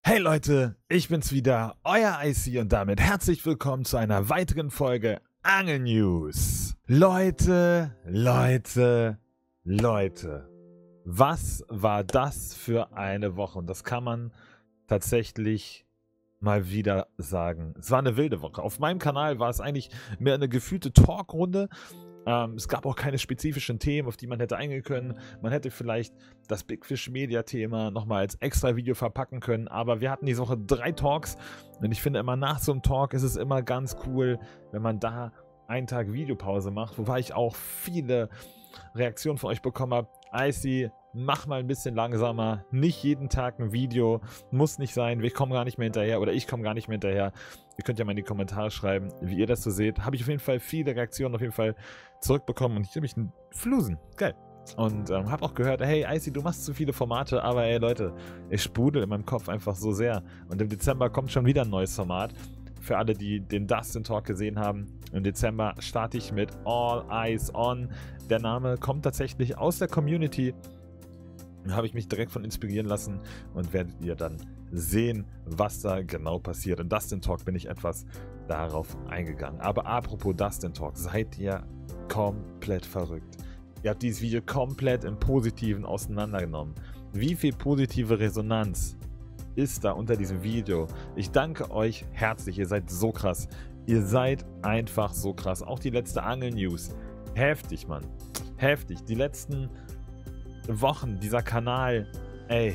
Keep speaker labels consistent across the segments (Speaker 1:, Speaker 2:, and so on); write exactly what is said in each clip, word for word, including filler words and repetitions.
Speaker 1: Hey Leute, ich bin's wieder, euer Icy und damit herzlich willkommen zu einer weiteren Folge Angel News. Leute, Leute, Leute, was war das für eine Woche? Und das kann man tatsächlich mal wieder sagen. Es war eine wilde Woche. Auf meinem Kanal war es eigentlich mehr eine gefühlte Talkrunde. Ähm, es gab auch keine spezifischen Themen, auf die man hätte eingehen können. Man hätte vielleicht das Big Fish Media Thema nochmal als extra Video verpacken können. Aber wir hatten diese Woche drei Talks. Und ich finde immer, nach so einem Talk ist es immer ganz cool, wenn man da einen Tag Videopause macht. Wobei ich auch viele Reaktionen von euch bekommen habe. Icy, mach mal ein bisschen langsamer. Nicht jeden Tag ein Video. Muss nicht sein. Wir kommen gar nicht mehr hinterher. Oder ich komme gar nicht mehr hinterher. Ihr könnt ja mal in die Kommentare schreiben, wie ihr das so seht. Habe ich auf jeden Fall viele Reaktionen auf jeden Fall zurückbekommen. Und ich habe mich ein Flusen. Geil. Und ähm, habe auch gehört, hey Icy, du machst zu viele Formate. Aber ey Leute, ich sprudel in meinem Kopf einfach so sehr. Und im Dezember kommt schon wieder ein neues Format. Für alle, die den Dustin Talk gesehen haben, im Dezember starte ich mit All Eyes On. Der Name kommt tatsächlich aus der Community. Da habe ich mich direkt von inspirieren lassen und werdet ihr dann sehen, was da genau passiert. In Dustin Talk bin ich etwas darauf eingegangen. Aber apropos Dustin Talk, seid ihr komplett verrückt. Ihr habt dieses Video komplett im Positiven auseinandergenommen. Wie viel positive Resonanz ist da unter diesem Video? Ich danke euch herzlich, ihr seid so krass. Ihr seid einfach so krass. Auch die letzte Angel-News. Heftig, Mann. Heftig. Die letzten Wochen, dieser Kanal, ey.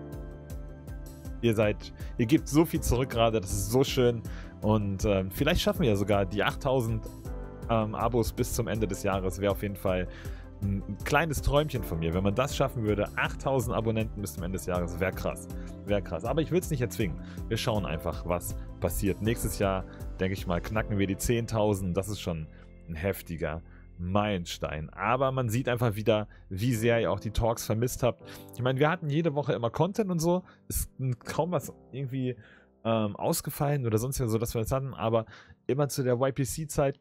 Speaker 1: Ihr seid, ihr gebt so viel zurück gerade, das ist so schön. Und ähm, vielleicht schaffen wir ja sogar die achttausend ähm, Abos bis zum Ende des Jahres. Wäre auf jeden Fall ein kleines Träumchen von mir. Wenn man das schaffen würde, achttausend Abonnenten bis zum Ende des Jahres, wäre krass. Wäre krass. Aber ich will es nicht erzwingen. Wir schauen einfach, was passiert. Nächstes Jahr, denke ich mal, knacken wir die zehntausend. Das ist schon ein heftiger Meilenstein. Aber man sieht einfach wieder, wie sehr ihr auch die Talks vermisst habt. Ich meine, wir hatten jede Woche immer Content und so. Ist kaum was irgendwie ähm, ausgefallen oder sonst so, dass wir das hatten. Aber immer zu der Y P C-Zeit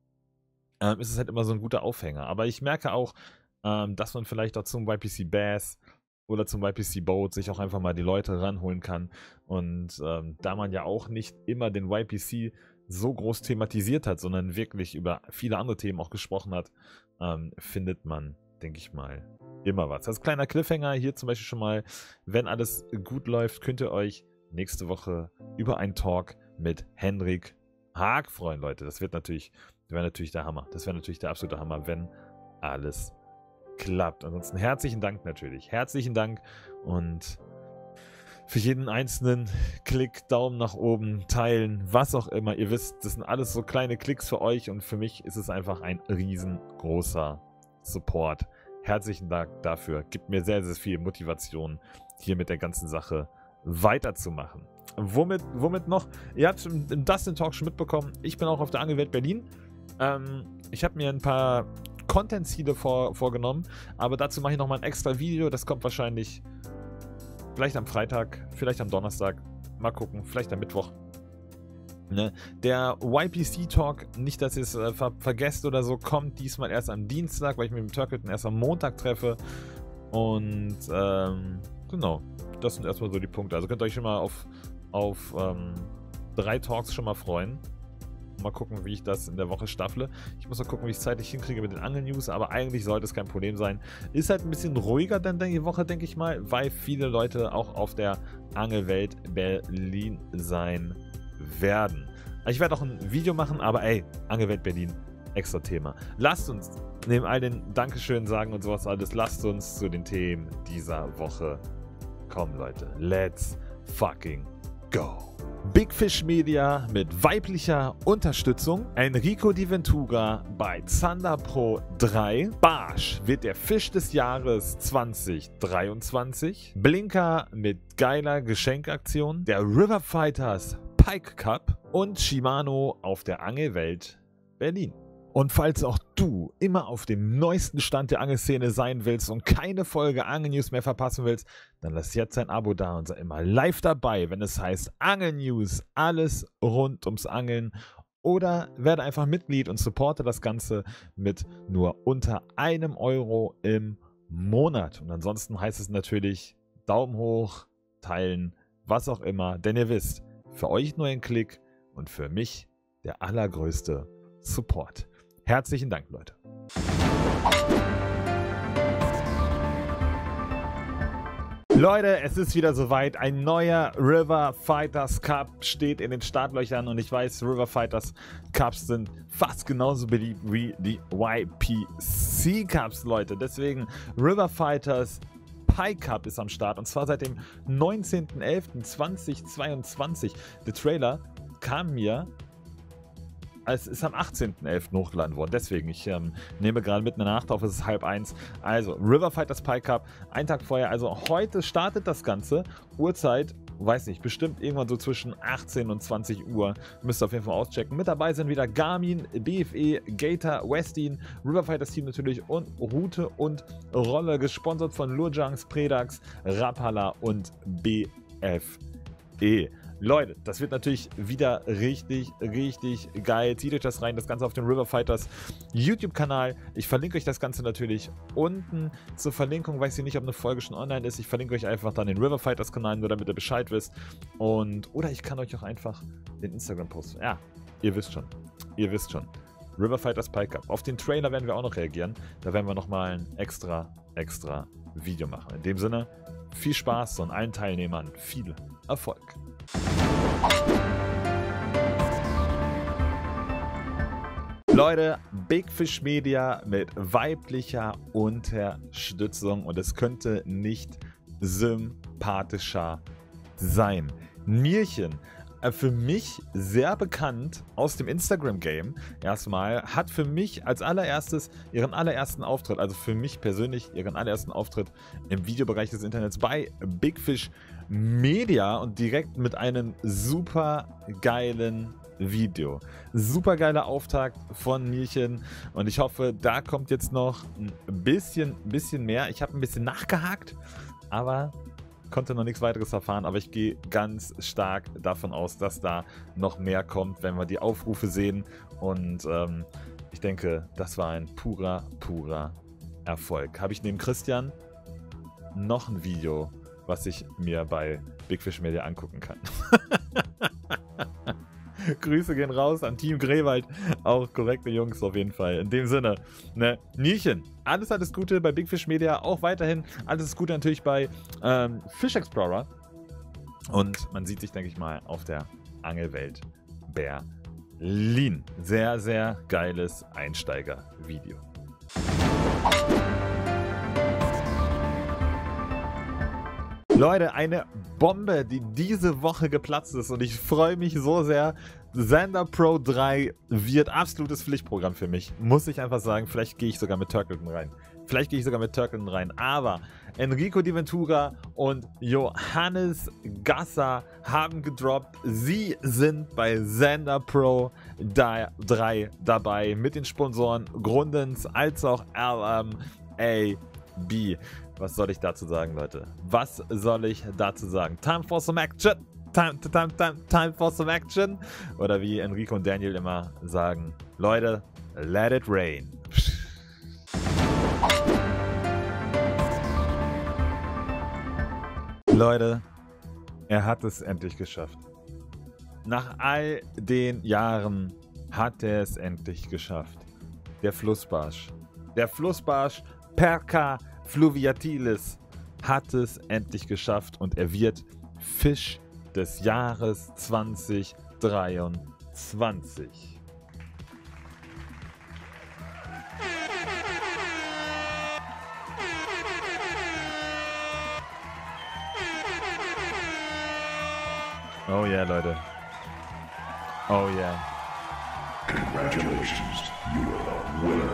Speaker 1: ähm, ist es halt immer so ein guter Aufhänger. Aber ich merke auch, ähm, dass man vielleicht auch zum Y P C Bass oder zum Y P C Boat sich auch einfach mal die Leute ranholen kann. Und ähm, da man ja auch nicht immer den Y P C so groß thematisiert hat, sondern wirklich über viele andere Themen auch gesprochen hat, ähm, findet man, denke ich mal, immer was. Als kleiner Cliffhanger hier zum Beispiel schon mal, wenn alles gut läuft, könnt ihr euch nächste Woche über einen Talk mit Henrik Haag freuen, Leute. Das wird natürlich, wäre natürlich der Hammer. Das wäre natürlich der absolute Hammer, wenn alles klappt. Ansonsten herzlichen Dank natürlich. Herzlichen Dank und für jeden einzelnen Klick, Daumen nach oben, teilen, was auch immer. Ihr wisst, das sind alles so kleine Klicks für euch und für mich ist es einfach ein riesengroßer Support. Herzlichen Dank dafür. Gibt mir sehr, sehr viel Motivation, hier mit der ganzen Sache weiterzumachen. Womit, womit noch? Ihr habt im Dustin Talk schon mitbekommen, ich bin auch auf der Angelwelt Berlin. Ähm, ich habe mir ein paar Content-Ziele vor, vorgenommen, aber dazu mache ich nochmal ein extra Video. Das kommt wahrscheinlich vielleicht am Freitag, vielleicht am Donnerstag, mal gucken, vielleicht am Mittwoch. Ne? Der Y P C-Talk, nicht, dass ihr es äh, ver vergesst oder so, kommt diesmal erst am Dienstag, weil ich mich mit dem Turkleton erst am Montag treffe. Und ähm, genau, das sind erstmal so die Punkte. Also könnt ihr euch schon mal auf, auf ähm, drei Talks schon mal freuen. Mal gucken, wie ich das in der Woche staffle. Ich muss mal gucken, wie ich es zeitlich hinkriege mit den Angel-News, aber eigentlich sollte es kein Problem sein. Ist halt ein bisschen ruhiger dann die Woche, denke ich mal, weil viele Leute auch auf der Angelwelt Berlin sein werden. Ich werde auch ein Video machen, aber ey, Angelwelt Berlin, extra Thema. Lasst uns neben all den Dankeschön sagen und sowas alles, lasst uns zu den Themen dieser Woche kommen, Leute. Let's fucking go. Big Fish Media mit weiblicher Unterstützung, Enrico Di Ventura bei Zander Pro drei, Barsch wird der Fisch des Jahres zwanzig dreiundzwanzig, Blinker mit geiler Geschenkaktion, der River Fighters Pike Cup und Shimano auf der Angelwelt Berlin. Und falls auch du immer auf dem neuesten Stand der Angelszene sein willst und keine Folge Angel News mehr verpassen willst, dann lass jetzt ein Abo da und sei immer live dabei, wenn es heißt Angel News, alles rund ums Angeln. Oder werde einfach Mitglied und supporte das Ganze mit nur unter einem Euro im Monat. Und ansonsten heißt es natürlich Daumen hoch, teilen, was auch immer. Denn ihr wisst, für euch nur ein Klick und für mich der allergrößte Support. Herzlichen Dank, Leute. Leute, es ist wieder soweit. Ein neuer River Fighters Cup steht in den Startlöchern und ich weiß, River Fighters Cups sind fast genauso beliebt wie die Y P C Cups, Leute. Deswegen River Fighters Pi Cup ist am Start und zwar seit dem neunzehnten elften zweitausendzweiundzwanzig. Der Trailer kam mir, es ist am achtzehnten elften hochgeladen worden. Deswegen, ich ähm, nehme gerade mitten in der Nacht auf, es ist halb eins. Also, River Fighters Pi Cup, ein Tag vorher. Also, heute startet das Ganze. Uhrzeit, weiß nicht, bestimmt irgendwann so zwischen achtzehn und zwanzig Uhr. Müsst ihr auf jeden Fall auschecken. Mit dabei sind wieder Garmin, B F E, Gator, Westin, River Fighters Team natürlich und Route und Rolle. Gesponsert von Lurjungs, Predax, Rapala und B F E. Leute, das wird natürlich wieder richtig, richtig geil. Zieht euch das rein, das Ganze auf dem River Fighters YouTube-Kanal. Ich verlinke euch das Ganze natürlich unten zur Verlinkung. Weiß ich nicht, ob eine Folge schon online ist. Ich verlinke euch einfach dann den River Fighters-Kanal, nur damit ihr Bescheid wisst. Und, oder ich kann euch auch einfach den Instagram-Post. Ja, ihr wisst schon. Ihr wisst schon. River Fighters Pi Cup. Auf den Trailer werden wir auch noch reagieren. Da werden wir nochmal ein extra, extra Video machen. In dem Sinne, viel Spaß und allen Teilnehmern viel Erfolg. Leute, Big Fish Media mit weiblicher Unterstützung und es könnte nicht sympathischer sein. Nierchen, für mich sehr bekannt aus dem Instagram-Game erstmal, hat für mich als allererstes ihren allerersten Auftritt, also für mich persönlich ihren allerersten Auftritt im Videobereich des Internets bei Big Fish Media und direkt mit einem super geilen Video. Super geiler Auftakt von Nierchen und ich hoffe, da kommt jetzt noch ein bisschen, bisschen mehr. Ich habe ein bisschen nachgehakt, aber konnte noch nichts weiteres erfahren, aber ich gehe ganz stark davon aus, dass da noch mehr kommt, wenn wir die Aufrufe sehen und ähm, ich denke, das war ein purer, purer Erfolg. Habe ich neben Christian noch ein Video, was ich mir bei Big Fish Media angucken kann. Grüße gehen raus an Team Grewald. Auch korrekte Jungs auf jeden Fall. In dem Sinne, ne, Nierchen, alles, alles Gute bei Big Fish Media. Auch weiterhin alles Gute natürlich bei ähm, Fish Explorer. Und man sieht sich, denke ich mal, auf der Angelwelt Berlin. Sehr, sehr geiles Einsteiger-Video. Leute, eine Bombe, die diese Woche geplatzt ist und ich freue mich so sehr. Xander Pro drei wird absolutes Pflichtprogramm für mich. Muss ich einfach sagen, vielleicht gehe ich sogar mit Turkleton rein. Vielleicht gehe ich sogar mit Turkleton rein. Aber Enrico Di Ventura und Johannes Gasser haben gedroppt. Sie sind bei Xander Pro drei dabei mit den Sponsoren Grundens als auch L M A B. Was soll ich dazu sagen, Leute? Was soll ich dazu sagen? Time for some action! Time, time, time, time for some action! Oder wie Enrico und Daniel immer sagen, Leute, let it rain. Leute, er hat es endlich geschafft. Nach all den Jahren hat er es endlich geschafft. Der Flussbarsch. Der Flussbarsch Perca Fluviatilis hat es endlich geschafft und er wird Fisch des Jahres zwanzig dreiundzwanzig. Oh yeah, Leute. Oh yeah.
Speaker 2: Congratulations, you are a winner.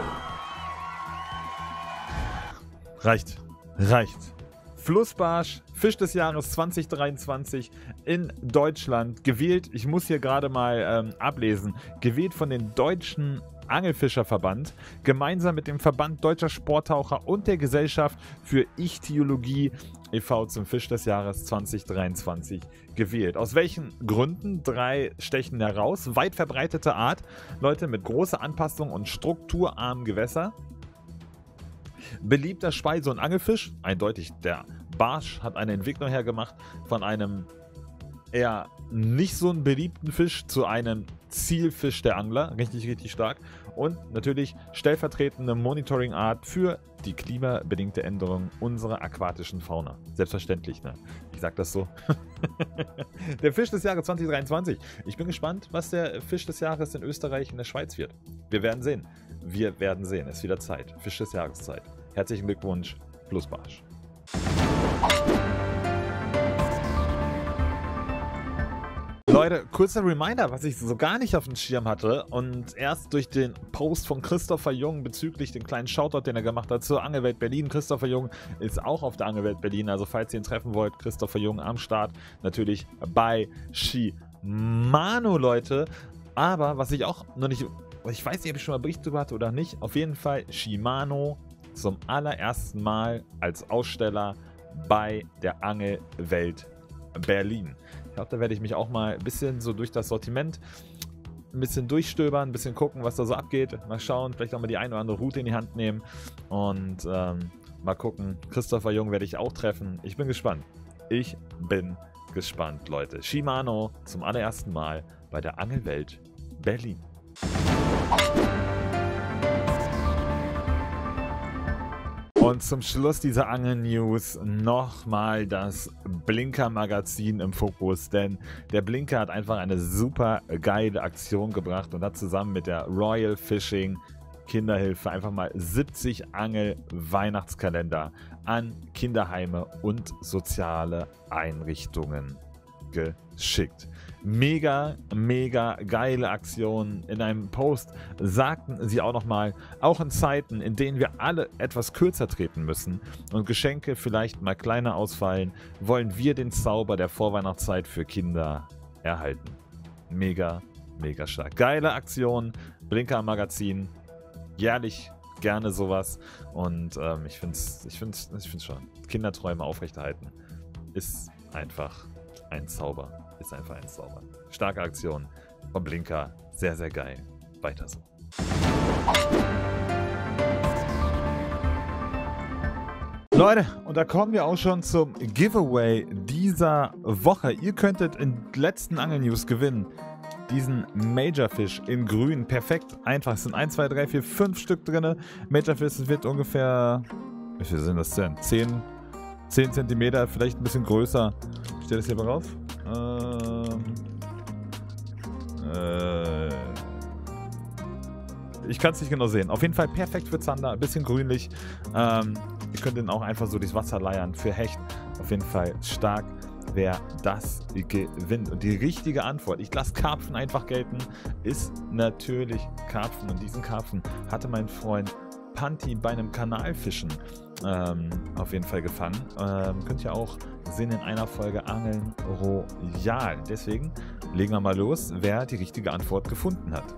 Speaker 1: Reicht. Reicht. Flussbarsch, Fisch des Jahres zwanzig dreiundzwanzig in Deutschland. Gewählt, ich muss hier gerade mal ähm, ablesen, gewählt von den Deutschen Angelfischerverband, gemeinsam mit dem Verband Deutscher Sporttaucher und der Gesellschaft für Ichthyologie e V zum Fisch des Jahres zwanzig dreiundzwanzig gewählt. Aus welchen Gründen? Drei stechen heraus. Weit verbreitete Art, Leute, mit großer Anpassung und strukturarmen Gewässer. Beliebter Speise- und Angelfisch, eindeutig der Barsch hat eine Entwicklung hergemacht von einem eher nicht so einen beliebten Fisch zu einem Zielfisch der Angler. Richtig, richtig stark. Und natürlich stellvertretende Monitoring-Art für die klimabedingte Änderung unserer aquatischen Fauna. Selbstverständlich, ne? Ich sag das so. Der Fisch des Jahres zwanzig dreiundzwanzig. Ich bin gespannt, was der Fisch des Jahres in Österreich und der Schweiz wird. Wir werden sehen. Wir werden sehen. Es ist wieder Zeit. Fisch des Jahres Zeit. Herzlichen Glückwunsch. Plus Barsch. Leute, kurzer Reminder, was ich so gar nicht auf dem Schirm hatte und erst durch den Post von Christopher Jung bezüglich den kleinen Shoutout, den er gemacht hat zur Angelwelt Berlin. Christopher Jung ist auch auf der Angelwelt Berlin, also falls ihr ihn treffen wollt, Christopher Jung am Start, natürlich bei Shimano, Leute. Aber was ich auch noch nicht, ich weiß nicht, ob ich schon mal Bericht darüber hatte oder nicht, auf jeden Fall Shimano zum allerersten Mal als Aussteller bei der Angelwelt Berlin. Ich glaube, da werde ich mich auch mal ein bisschen so durch das Sortiment ein bisschen durchstöbern, ein bisschen gucken, was da so abgeht. Mal schauen, vielleicht auch mal die eine oder andere Route in die Hand nehmen und ähm, mal gucken. Christopher Jung werde ich auch treffen. Ich bin gespannt. Ich bin gespannt, Leute. Shimano zum allerersten Mal bei der Angelwelt Berlin. Und zum Schluss dieser Angel-News nochmal das Blinker-Magazin im Fokus, denn der Blinker hat einfach eine super geile Aktion gebracht und hat zusammen mit der Royal Fishing Kinderhilfe einfach mal siebzig Angel-Weihnachtskalender an Kinderheime und soziale Einrichtungen geschickt. Mega, mega geile Aktion. In einem Post sagten sie auch nochmal, auch in Zeiten, in denen wir alle etwas kürzer treten müssen und Geschenke vielleicht mal kleiner ausfallen, wollen wir den Zauber der Vorweihnachtszeit für Kinder erhalten. Mega, mega stark. Geile Aktion, Blinker Magazin, jährlich gerne sowas und ähm, ich finde es ich find's, ich find's schon, Kinderträume aufrechterhalten ist einfach ein Zauber. Ist einfach ein Zauber. Starke Aktion vom Blinker. Sehr, sehr geil. Weiter so. Leute, und da kommen wir auch schon zum Giveaway dieser Woche. Ihr könntet in letzten Angel-News gewinnen. Diesen Majorfish in grün. Perfekt. Einfach. Es sind eins, zwei, drei, vier, fünf Stück drin. Majorfish wird ungefähr... Wie viel sind das denn? zehn Zentimeter, vielleicht ein bisschen größer. Steht das hier mal drauf? Ähm, äh, ich kann es nicht genau sehen. Auf jeden Fall perfekt für Zander, ein bisschen grünlich. Ähm, ihr könnt ihn auch einfach so durchs Wasser leiern für Hecht. Auf jeden Fall stark, wer das gewinnt. Und die richtige Antwort, ich lasse Karpfen einfach gelten, ist natürlich Karpfen. Und diesen Karpfen hatte mein Freund Panti bei einem Kanalfischen ähm, auf jeden Fall gefangen. Ähm, könnt ihr auch sehen in einer Folge Angeln Royal. Deswegen legen wir mal los, wer die richtige Antwort gefunden hat.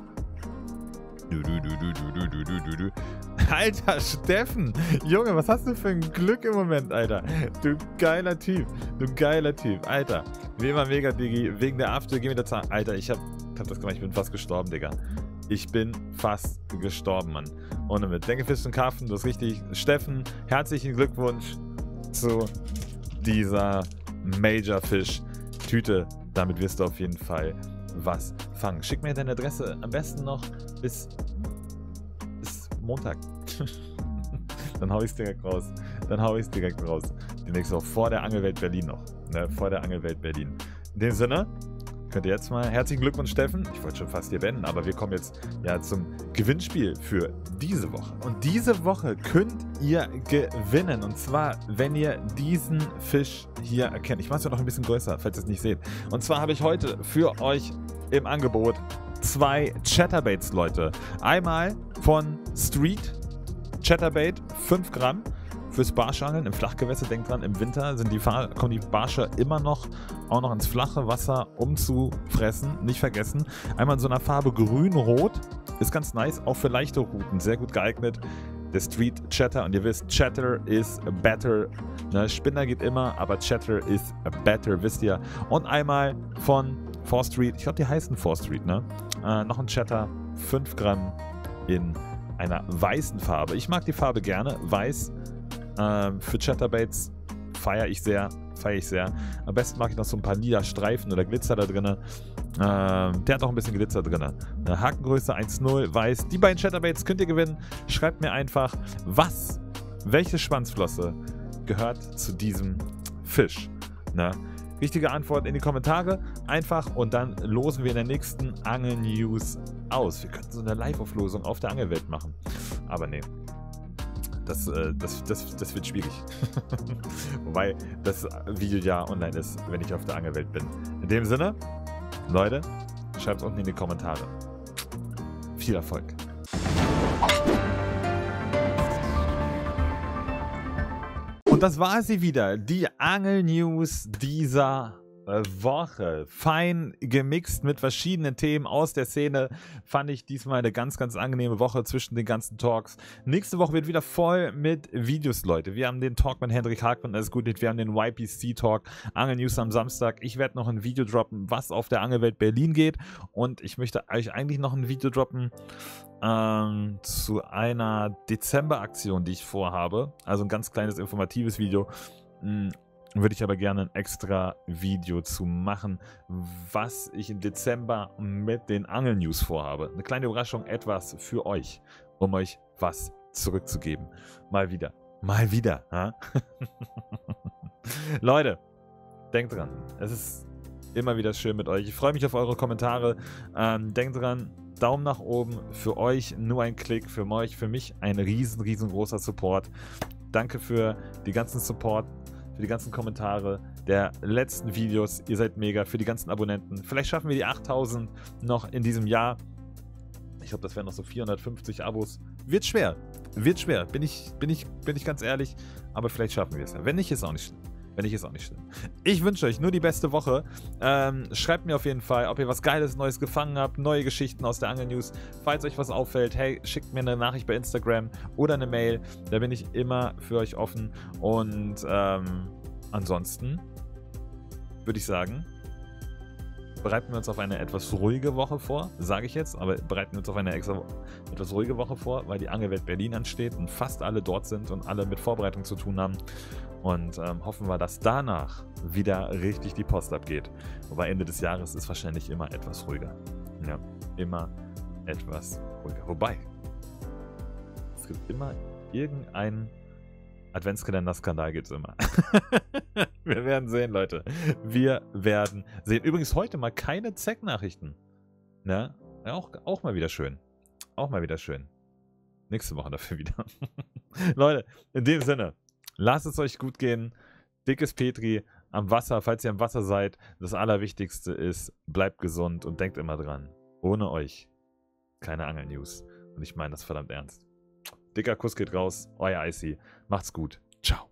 Speaker 1: Du, du, du, du, du, du, du, du, du. Alter, Steffen! Junge, was hast du für ein Glück im Moment, Alter? Du geiler Typ. Du geiler Typ. Alter, wie immer mega, Digi. Wegen der After, geh mir das an. Alter, ich hab, hab das gemacht. Ich bin fast gestorben, Digga. Ich bin fast gestorben, Mann. Ohne mit. Denke Fisch und Karpfen, du hast richtig. Steffen, herzlichen Glückwunsch zu dieser Major-Fisch-Tüte. Damit wirst du auf jeden Fall was fangen. Schick mir deine Adresse am besten noch bis, bis Montag. Dann hau ich's direkt raus. Dann hau ich's direkt raus. Die nächste Woche vor der Angelwelt Berlin noch. Ne? Vor der Angelwelt Berlin. In dem Sinne, könnt ihr jetzt mal, herzlichen Glückwunsch, Steffen. Ich wollte schon fast hier beenden, aber wir kommen jetzt ja zum Gewinnspiel für diese Woche. Und diese Woche könnt ihr gewinnen. Und zwar, wenn ihr diesen Fisch hier erkennt. Ich mache es ja noch ein bisschen größer, falls ihr es nicht seht. Und zwar habe ich heute für euch im Angebot zwei Chatterbaits, Leute. Einmal von Street Chatterbait, fünf Gramm. Fürs Barschangeln im Flachgewässer, denkt dran, im Winter sind die, kommen die Barsche immer noch auch noch ins flache Wasser, um zu fressen. Nicht vergessen. Einmal in so einer Farbe grün-rot. Ist ganz nice, auch für leichte Routen. Sehr gut geeignet. Der Street Chatter. Und ihr wisst, Chatter is better. Ne, Spinner geht immer, aber Chatter is better, wisst ihr. Und einmal von four Street. Ich glaube, die heißen four Street, ne? Äh, noch ein Chatter. fünf Gramm in einer weißen Farbe. Ich mag die Farbe gerne. Weiß. Ähm, für Chatterbaits feiere ich sehr. feiere ich sehr. Am besten mag ich noch so ein paar lila Streifen oder Glitzer da drin. Ähm, der hat auch ein bisschen Glitzer drin. Eine Hakengröße eins null, weiß. Die beiden Chatterbaits könnt ihr gewinnen. Schreibt mir einfach, was, welche Schwanzflosse gehört zu diesem Fisch. Ne? Richtige Antwort in die Kommentare. Einfach und dann losen wir in der nächsten Angel-News aus. Wir könnten so eine Live-Auflosung auf der Angelwelt machen. Aber nee. Das, äh, das, das, das wird schwierig. Wobei das Video ja online ist, wenn ich auf der Angelwelt bin. In dem Sinne, Leute, schreibt es unten in die Kommentare. Viel Erfolg. Und das war sie wieder, die Angel-News dieser äh, Woche. Fein gemixt mit verschiedenen Themen aus der Szene. Fand ich diesmal eine ganz, ganz angenehme Woche zwischen den ganzen Talks. Nächste Woche wird wieder voll mit Videos, Leute. Wir haben den Talk mit Hendrik Hagmann, alles gut. Wir haben den Y P C-Talk, Angel-News am Samstag. Ich werde noch ein Video droppen, was auf der Angelwelt Berlin geht. Und ich möchte euch eigentlich noch ein Video droppen, Ähm, zu einer Dezember-Aktion, die ich vorhabe. Also ein ganz kleines informatives Video. Hm, würde ich aber gerne ein extra Video zu machen, was ich im Dezember mit den Angel-News vorhabe. Eine kleine Überraschung, etwas für euch, um euch was zurückzugeben. Mal wieder. Mal wieder. Ha? Leute, denkt dran. Es ist immer wieder schön mit euch. Ich freue mich auf eure Kommentare. Ähm, denkt dran, Daumen nach oben, für euch nur ein Klick, für euch, für mich ein riesen, riesengroßer Support. Danke für die ganzen Support, für die ganzen Kommentare der letzten Videos. Ihr seid mega, für die ganzen Abonnenten. Vielleicht schaffen wir die achttausend noch in diesem Jahr. Ich glaube, das wären noch so vierhundertfünfzig Abos. Wird schwer, wird schwer, bin ich, bin ich, bin ich ganz ehrlich. Aber vielleicht schaffen wir es ja. Wenn nicht, ist auch nicht schlimm. Wenn nicht, ist auch nicht schlimm. Ich wünsche euch nur die beste Woche. Ähm, schreibt mir auf jeden Fall, ob ihr was Geiles, Neues gefangen habt, neue Geschichten aus der Angel-News. Falls euch was auffällt, hey, schickt mir eine Nachricht bei Instagram oder eine Mail. Da bin ich immer für euch offen. Und ähm, ansonsten würde ich sagen, bereiten wir uns auf eine etwas ruhige Woche vor, sage ich jetzt, aber bereiten wir uns auf eine extra, etwas ruhige Woche vor, weil die Angelwelt Berlin ansteht und fast alle dort sind und alle mit Vorbereitung zu tun haben. Und ähm, hoffen wir, dass danach wieder richtig die Post abgeht. Wobei Ende des Jahres ist wahrscheinlich immer etwas ruhiger. Ja, immer etwas ruhiger. Wobei, es gibt immer irgendeinen Adventskalender-Skandal, gibt es immer. Wir werden sehen, Leute. Wir werden sehen. Übrigens heute mal keine Zeck-Nachrichten. Ne? Ja, auch, auch mal wieder schön. Auch mal wieder schön. Nächste Woche dafür wieder. Leute, in dem Sinne. Lasst es euch gut gehen. Dickes Petri am Wasser, falls ihr am Wasser seid. Das Allerwichtigste ist, bleibt gesund und denkt immer dran. Ohne euch keine Angel-News. Und ich meine das verdammt ernst. Dicker Kuss geht raus. Euer Icy. Macht's gut. Ciao.